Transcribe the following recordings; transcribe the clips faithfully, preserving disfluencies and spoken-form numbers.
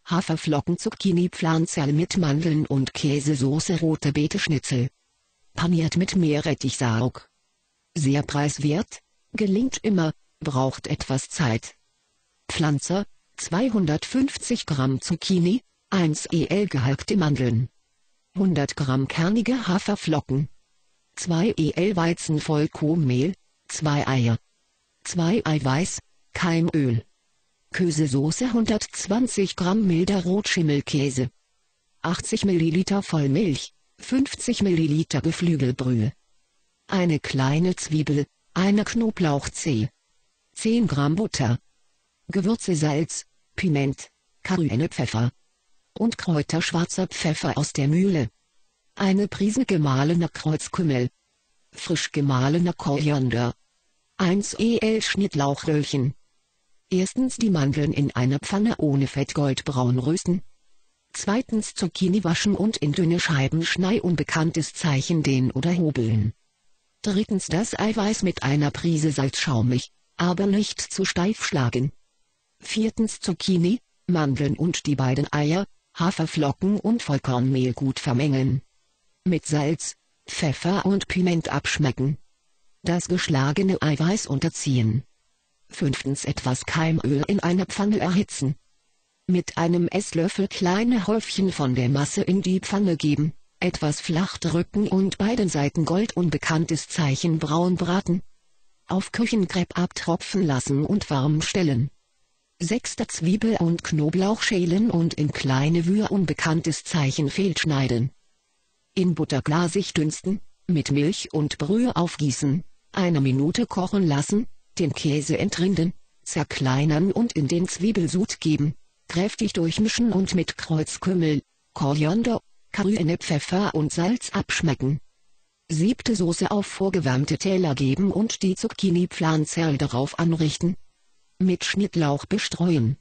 Haferflocken Zucchini Pflanzerl mit Mandeln und Käsesoße rote Beete Schnitzel. Paniert mit Meerrettichsaug. Sehr preiswert, gelingt immer, braucht etwas Zeit. Pflanzer, zweihundertfünfzig Gramm Zucchini, eins Esslöffel gehackte Mandeln. hundert Gramm kernige Haferflocken. zwei Esslöffel Weizenvollkornmehl, zwei Eier. zwei Eiweiß, Keimöl. Käsesoße hundertzwanzig Gramm milder Rotschimmelkäse. achtzig Milliliter Vollmilch, fünfzig Milliliter Geflügelbrühe. Eine kleine Zwiebel, eine Knoblauchzehe. zehn Gramm Butter. Gewürze Salz, Piment, Cayennepfeffer. Und Kräuter schwarzer Pfeffer aus der Mühle. Eine Prise gemahlener Kreuzkümmel. Frisch gemahlener Koriander. eins Esslöffel Schnittlauchröllchen. Erstens die Mandeln in einer Pfanne ohne Fett goldbraun rösten. Zweitens Zucchini waschen und in dünne Scheiben schneiden, unbekanntes Zeichen dehnen oder hobeln. Drittens das Eiweiß mit einer Prise Salz schaumig, aber nicht zu steif schlagen. Viertens Zucchini, Mandeln und die beiden Eier, Haferflocken und Vollkornmehl gut vermengen. Mit Salz, Pfeffer und Piment abschmecken. Das geschlagene Eiweiß unterziehen. Fünftens etwas Keimöl in einer Pfanne erhitzen. Mit einem Esslöffel kleine Häufchen von der Masse in die Pfanne geben, etwas flach drücken und beiden Seiten goldunbekanntes Zeichen braun braten. Auf Küchenkrepp abtropfen lassen und warm stellen. Sechster Zwiebel und Knoblauch schälen und in kleine Würfel unbekanntes Zeichen fehlschneiden. In Butter glasig dünsten, mit Milch und Brühe aufgießen, eine Minute kochen lassen, den Käse entrinden, zerkleinern und in den Zwiebelsud geben, kräftig durchmischen und mit Kreuzkümmel, Koriander, Cayennepfeffer und Salz abschmecken. Siebte Soße auf vorgewärmte Teller geben und die Zucchini-Pflanzerl darauf anrichten. Mit Schnittlauch bestreuen.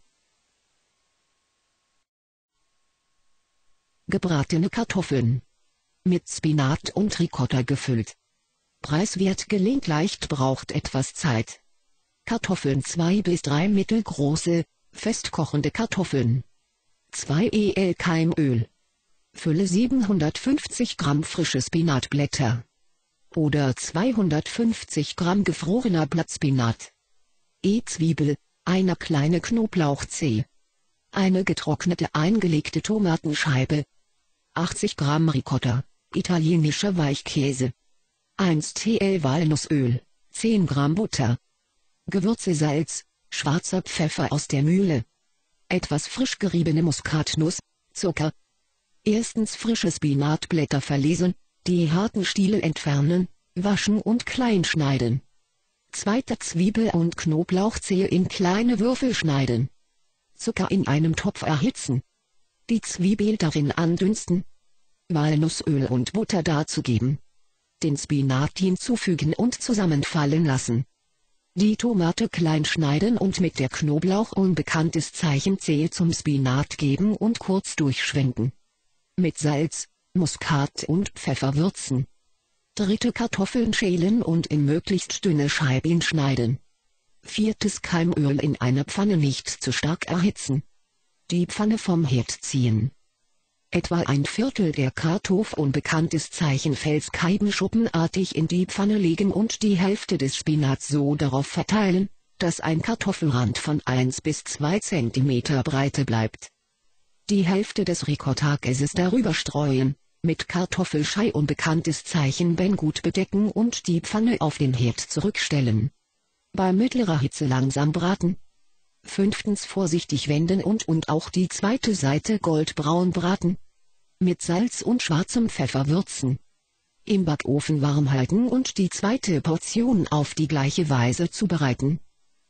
Gebratene Kartoffeln. Mit Spinat und Ricotta gefüllt. Preiswert, gelingt leicht, braucht etwas Zeit. Kartoffeln zwei bis drei mittelgroße, festkochende Kartoffeln. zwei Esslöffel Keimöl. Fülle siebenhundertfünfzig Gramm frische Spinatblätter. Oder zweihundertfünfzig Gramm gefrorener Blattspinat. E-Zwiebel, eine kleine Knoblauchzehe. Eine getrocknete eingelegte Tomatenscheibe. achtzig Gramm Ricotta, italienischer Weichkäse. eins Teelöffel Walnussöl, zehn Gramm Butter. Gewürze Salz, schwarzer Pfeffer aus der Mühle. Etwas frisch geriebene Muskatnuss, Zucker. Erstens frische Spinatblätter verlesen, die harten Stiele entfernen, waschen und klein schneiden. Zweiter Zwiebel und Knoblauchzehe in kleine Würfel schneiden. Zucker in einem Topf erhitzen. Die Zwiebel darin andünsten. Walnussöl und Butter dazugeben. Den Spinat hinzufügen und zusammenfallen lassen. Die Tomate klein schneiden und mit der Knoblauch unbekanntes Zeichen Zehe zum Spinat geben und kurz durchschwenken. Mit Salz, Muskat und Pfeffer würzen. Dritte Kartoffeln schälen und in möglichst dünne Scheiben schneiden. Viertes Keimöl in einer Pfanne nicht zu stark erhitzen. Die Pfanne vom Herd ziehen. Etwa ein Viertel der Kartoffel unbekanntes Zeichen Felskeiben schuppenartig in die Pfanne legen und die Hälfte des Spinats so darauf verteilen, dass ein Kartoffelrand von eins bis zwei Zentimeter Breite bleibt. Die Hälfte des Ricotta-Käses darüber streuen, mit Kartoffelschei unbekanntes Zeichen Ben gut bedecken und die Pfanne auf den Herd zurückstellen. Bei mittlerer Hitze langsam braten. Fünftens vorsichtig wenden und und auch die zweite Seite goldbraun braten. Mit Salz und schwarzem Pfeffer würzen. Im Backofen warm halten und die zweite Portion auf die gleiche Weise zubereiten.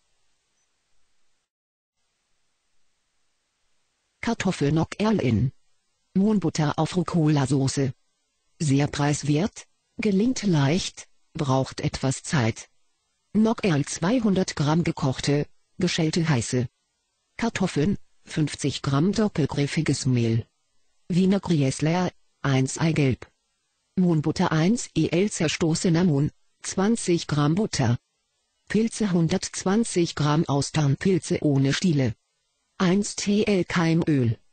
Kartoffelnockerl in Mohnbutter auf Rucola-Soße. Sehr preiswert, gelingt leicht, braucht etwas Zeit. Nockerl zweihundert Gramm gekochte, geschälte heiße Kartoffeln, fünfzig Gramm doppelgriffiges Mehl. Wiener Griesler, eins Eigelb. Mohnbutter eins Esslöffel zerstoßener Mohn, zwanzig Gramm Butter. Pilze hundertzwanzig Gramm Austernpilze ohne Stiele. eins Teelöffel Keimöl,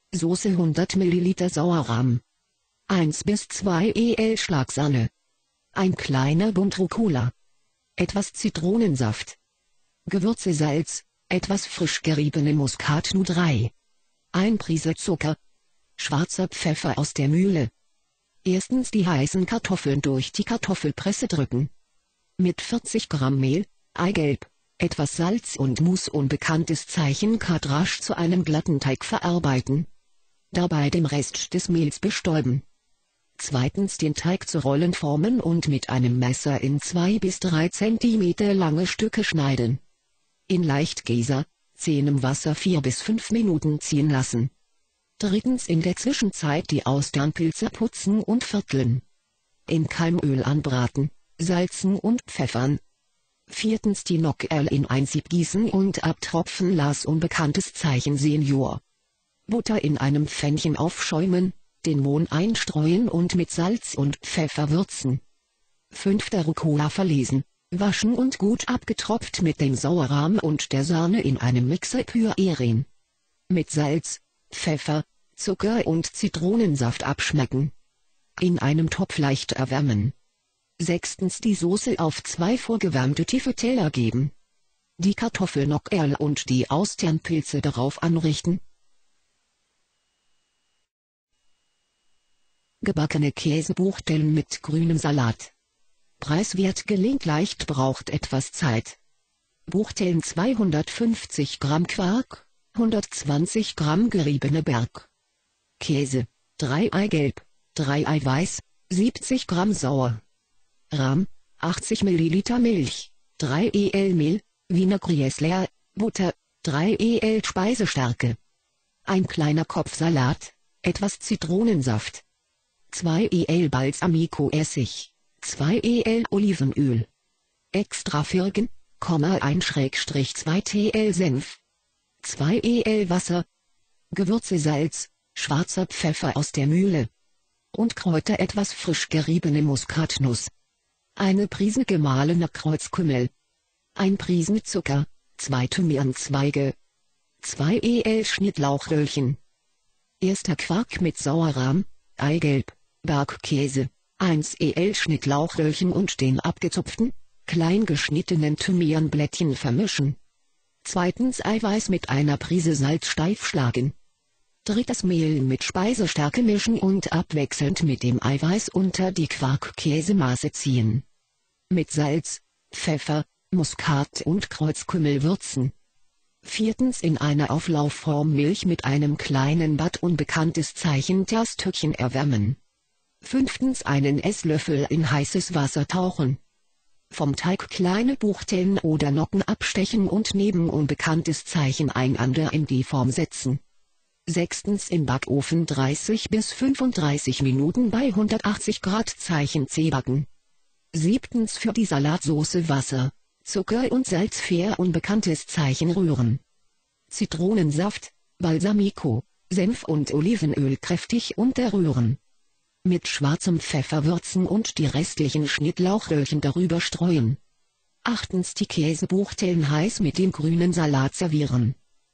Soße hundert Milliliter Sauerrahm. eins bis zwei Esslöffel Schlagsahne. Ein kleiner Bund Rucola. Etwas Zitronensaft. Gewürze Salz, etwas frisch geriebene Muskatnuss drei. Ein Prise Zucker. Schwarzer Pfeffer aus der Mühle. Erstens die heißen Kartoffeln durch die Kartoffelpresse drücken. Mit vierzig Gramm Mehl, Eigelb, etwas Salz und Mus unbekanntes Zeichen Kat rasch zu einem glatten Teig verarbeiten. Dabei den Rest des Mehls bestäuben. Zweitens den Teig zu Rollen formen und mit einem Messer in zwei bis drei Zentimeter lange Stücke schneiden. In Leichtgäser, zähem Wasser vier bis fünf Minuten ziehen lassen. Drittens in der Zwischenzeit die Austernpilze putzen und vierteln. In Keimöl anbraten, salzen und pfeffern. Viertens die Nockerl in ein Sieb gießen und abtropfen las unbekanntes Zeichen Senior. Butter in einem Pfännchen aufschäumen, den Mohn einstreuen und mit Salz und Pfeffer würzen. Fünfter Rucola verlesen, waschen und gut abgetropft mit dem Sauerrahm und der Sahne in einem Mixer pürieren. Mit Salz, Pfeffer, Zucker und Zitronensaft abschmecken. In einem Topf leicht erwärmen. Sechstens die Soße auf zwei vorgewärmte tiefe Teller geben. Die Kartoffelnockerl und die Austernpilze darauf anrichten. Gebackene Käsebuchteln mit grünem Salat. Preiswert gelingt leicht, braucht etwas Zeit. Buchteln zweihundertfünfzig Gramm Quark, hundertzwanzig Gramm geriebene Berg. Käse, drei Eigelb, drei Eiweiß, siebzig Gramm Sauer. Rahm, achtzig Milliliter Milch, drei Esslöffel Mehl, Wiener Gruyère, Butter, drei Esslöffel Speisestärke. Ein kleiner Kopf Salat, etwas Zitronensaft. zwei Esslöffel Balsamico-Essig, zwei Esslöffel Olivenöl. Extra Firgen, eins zwei Teelöffel Senf. zwei Esslöffel Wasser. Gewürze Salz, schwarzer Pfeffer aus der Mühle. Und Kräuter etwas frisch geriebene Muskatnuss. Eine Prise gemahlener Kreuzkümmel. Ein Prisen Zucker, zwei Thymianzweige. zwei Esslöffel Schnittlauchröllchen. Erster Quark mit Sauerrahm, Eigelb, Bergkäse, eins Esslöffel Schnittlauchröllchen und den abgezupften, klein geschnittenen Thymianblättchen vermischen. Zweitens Eiweiß mit einer Prise Salz steif schlagen. Drittens Mehl mit Speisestärke mischen und abwechselnd mit dem Eiweiß unter die Quarkkäsemasse ziehen. Mit Salz, Pfeffer, Muskat und Kreuzkümmel würzen. Viertens in einer Auflaufform Milch mit einem kleinen Bad unbekanntes Zeichen Terstückchen erwärmen. Fünftens einen Esslöffel in heißes Wasser tauchen. Vom Teig kleine Buchteln oder Nocken abstechen und neben unbekanntes Zeichen einander in die Form setzen. Sechstens im Backofen dreißig bis fünfunddreißig Minuten bei hundertachtzig Grad Zeichen C backen. Siebtens für die Salatsauce Wasser, Zucker und Salz fair unbekanntes Zeichen rühren. Zitronensaft, Balsamico, Senf und Olivenöl kräftig unterrühren. Mit schwarzem Pfeffer würzen und die restlichen Schnittlauchröllchen darüber streuen. Achtens die Käsebuchteln heiß mit dem grünen Salat servieren.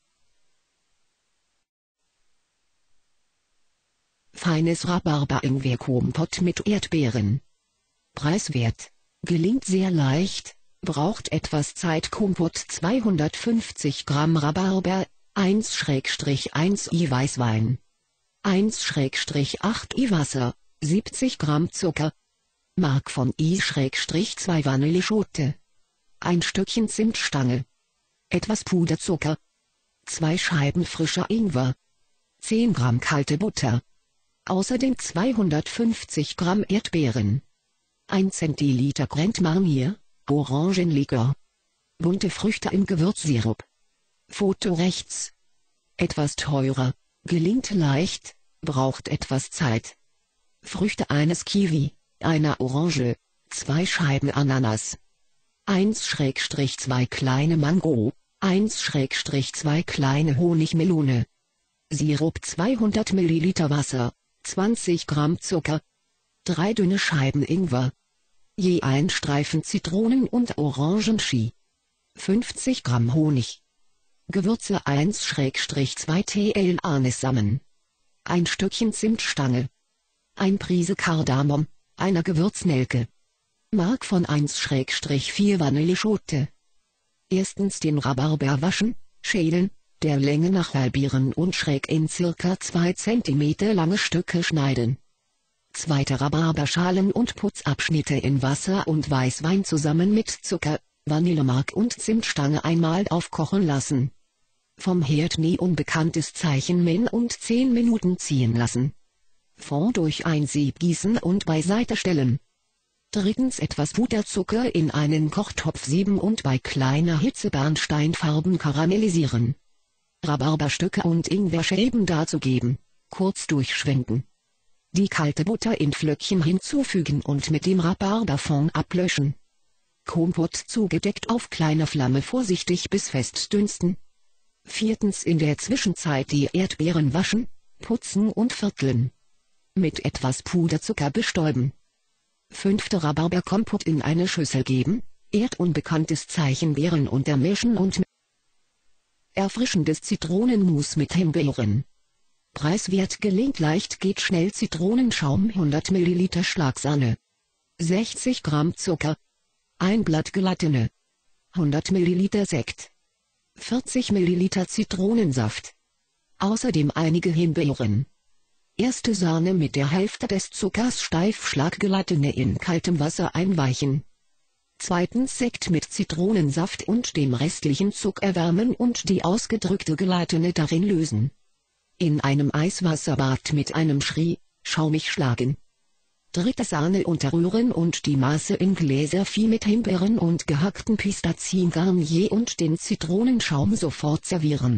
Feines Rhabarber-Ingwer-Kompott mit Erdbeeren. Preiswert. Gelingt sehr leicht, braucht etwas Zeit. Kompott zweihundertfünfzig Gramm Rhabarber, eins eins I Weißwein. eins acht I Wasser, siebzig Gramm Zucker. Mark von I zwei Vanilleschote. Ein Stückchen Zimtstange. Etwas Puderzucker. zwei Scheiben frischer Ingwer. zehn Gramm kalte Butter. Außerdem zweihundertfünfzig Gramm Erdbeeren. ein Zentiliter Grand Marnier, Orangenlikör. Bunte Früchte im Gewürzsirup. Foto rechts. Etwas teurer, gelingt leicht, braucht etwas Zeit. Früchte eines Kiwi, einer Orange, zwei Scheiben Ananas. eins zwei kleine Mango, eins zwei kleine Honigmelone. Sirup zweihundert Milliliter Wasser, zwanzig Gramm Zucker. drei dünne Scheiben Ingwer. Je ein Streifen Zitronen- und Orangenschie. fünfzig Gramm Honig. Gewürze eins zwei Teelöffel Anissamen. ein Stückchen Zimtstange, ein Prise Kardamom, eine Gewürznelke. Mark von eins vier Vanilleschote. Erstens den Rhabarber waschen, schälen, der Länge nach halbieren und schräg in circa zwei Zentimeter lange Stücke schneiden. Zweite Rhabarberschalen und Putzabschnitte in Wasser und Weißwein zusammen mit Zucker, Vanillemark und Zimtstange einmal aufkochen lassen. Vom Herd nie unbekanntes Zeichen min und zehn Minuten ziehen lassen. Fond durch ein Sieb gießen und beiseite stellen. Drittens etwas Puderzucker in einen Kochtopf sieben und bei kleiner Hitze bernsteinfarben karamellisieren. Rhabarberstücke und Ingwerscheiben dazugeben, kurz durchschwenken. Die kalte Butter in Flöckchen hinzufügen und mit dem Rhabarberfond ablöschen. Kompott zugedeckt auf kleiner Flamme vorsichtig bis fest dünsten. Viertens in der Zwischenzeit die Erdbeeren waschen, putzen und vierteln. Mit etwas Puderzucker bestäuben. Fünfte Rhabarberkompott in eine Schüssel geben, erdunbekanntes Zeichen Beeren untermischen und erfrischendes Zitronenmus mit Himbeeren. Preiswert gelingt leicht geht schnell Zitronenschaum hundert Milliliter Schlagsahne. sechzig Gramm Zucker. Ein Blatt Gelatine. hundert Milliliter Sekt. vierzig Milliliter Zitronensaft. Außerdem einige Himbeeren. Erste Sahne mit der Hälfte des Zuckers steif Schlaggelatine in kaltem Wasser einweichen. Zweitens Sekt mit Zitronensaft und dem restlichen Zucker erwärmen und die ausgedrückte Gelatine darin lösen. In einem Eiswasserbad mit einem Schrie, schaumig schlagen. Dritte Sahne unterrühren und die Masse in Gläser Vieh mit Himbeeren und gehackten Pistazien Garnier und den Zitronenschaum sofort servieren.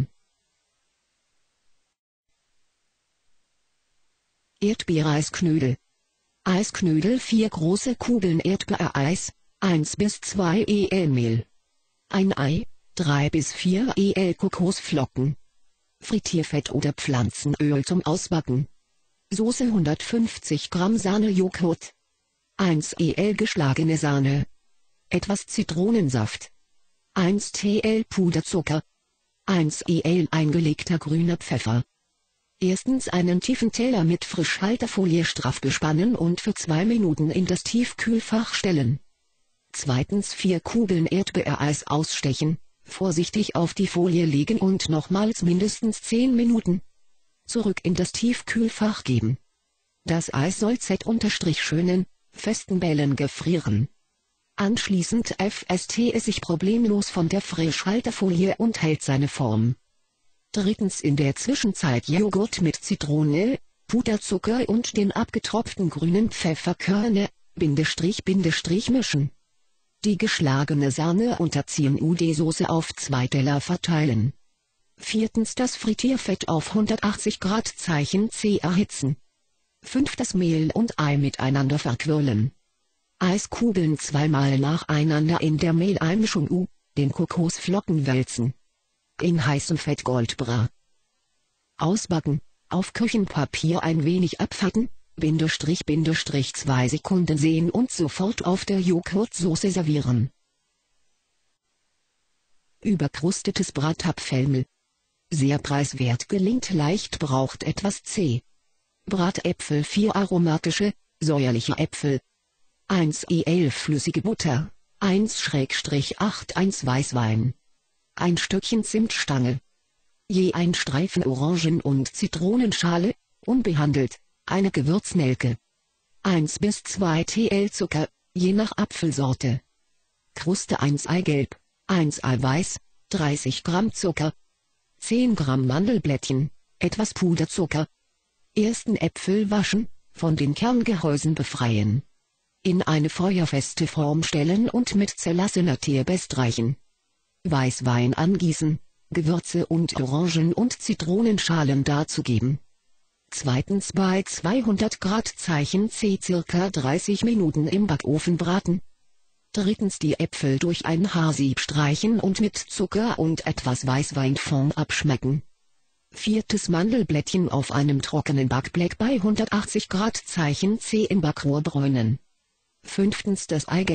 Erdbeereisknödel. Eisknödel vier große Kugeln Erdbeereis, eins bis zwei Esslöffel Mehl. Ein Ei, drei bis vier Esslöffel Kokosflocken. Frittierfett oder Pflanzenöl zum Ausbacken. Soße hundertfünfzig Gramm Sahnejoghurt. eins Esslöffel geschlagene Sahne. Etwas Zitronensaft. eins Teelöffel Puderzucker. eins Esslöffel eingelegter grüner Pfeffer. Erstens einen tiefen Teller mit Frischhaltefolie straff bespannen und für zwei Minuten in das Tiefkühlfach stellen. Zweitens vier Kugeln Erdbeereis ausstechen, vorsichtig auf die Folie legen und nochmals mindestens zehn Minuten zurück in das Tiefkühlfach geben. Das Eis soll z-schönen, festen Bällen gefrieren. Anschließend fässt es sich problemlos von der Frischhaltefolie und hält seine Form. Drittens in der Zwischenzeit Joghurt mit Zitrone, Puderzucker und den abgetropften grünen Pfefferkörner, Bindestrich Bindestrich mischen. Die geschlagene Sahne unterziehen und die Soße auf zwei Teller verteilen. Viertens das Frittierfett auf hundertachtzig Grad Zeichen C erhitzen. Fünftens Mehl und Ei miteinander verquirlen. Eiskugeln zweimal nacheinander in der Mehleinmischung U, den Kokosflocken wälzen. In heißem Fett goldbraun ausbacken, auf Küchenpapier ein wenig abfetten, Bindestrich Bindestrich zwei Sekunden sehen und sofort auf der Joghurtsoße servieren. Überkrustetes Bratapfelmehl. Sehr preiswert gelingt leicht braucht etwas C. Bratäpfel vier aromatische, säuerliche Äpfel. eins Esslöffel flüssige Butter, eins acht eins Weißwein. Ein Stückchen Zimtstange. Je ein Streifen Orangen- und Zitronenschale, unbehandelt, eine Gewürznelke. eins bis zwei Teelöffel Zucker, je nach Apfelsorte. Kruste eins Eigelb, eins Eiweiß, dreißig Gramm Zucker. zehn Gramm Mandelblättchen, etwas Puderzucker. Ersten Äpfel waschen, von den Kerngehäusen befreien. In eine feuerfeste Form stellen und mit zerlassener Tee bestreichen. Weißwein angießen, Gewürze und Orangen- und Zitronenschalen dazugeben. Zweitens bei zweihundert Grad Zeichen C circa dreißig Minuten im Backofen braten. Drittens die Äpfel durch ein Haarsieb streichen und mit Zucker und etwas Weißweinfond abschmecken. Viertes Mandelblättchen auf einem trockenen Backblech bei hundertachtzig Grad Zeichen C im Backrohr bräunen. Fünftens das Eigelb